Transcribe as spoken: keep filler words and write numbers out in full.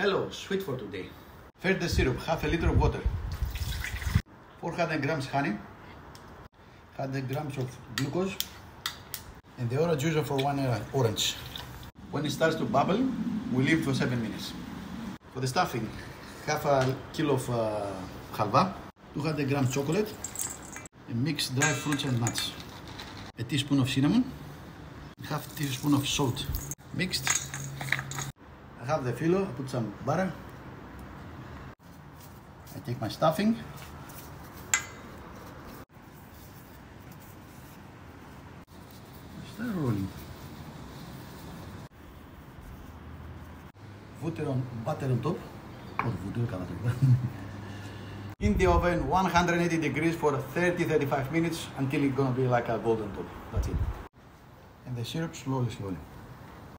Hello, sweet for today. First the syrup, half a liter of water, four hundred grams honey, one hundred grams of glucose, and the orange juice for one uh, orange. When it starts to bubble, we leave for seven minutes. For the stuffing, half a kilo of uh, halva, two hundred grams chocolate, and mixed dry fruits and nuts. A teaspoon of cinnamon, half a teaspoon of salt. Mixed. I have the filo, I put some butter. I take my stuffing. Start rolling. Butter on, butter on top. In the oven, one hundred eighty degrees for thirty to thirty-five minutes until it's gonna be like a golden top. That's it. And the syrup slowly, slowly.